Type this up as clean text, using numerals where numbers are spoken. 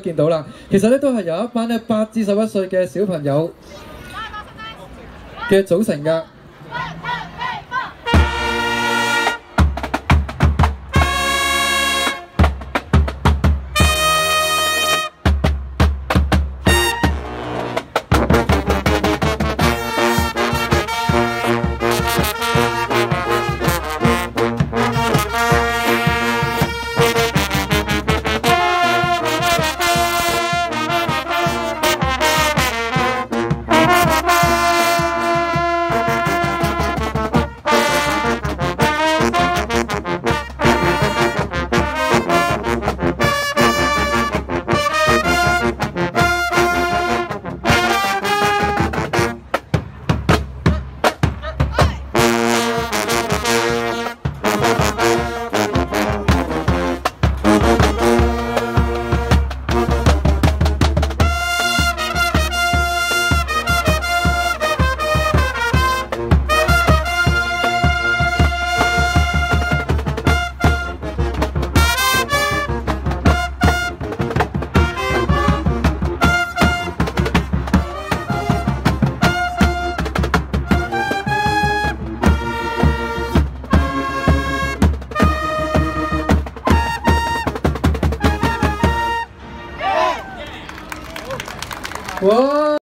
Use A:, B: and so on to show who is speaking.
A: 見到啦。其實咧都係由一班咧8至11歲嘅小朋友嘅組成㗎。哇！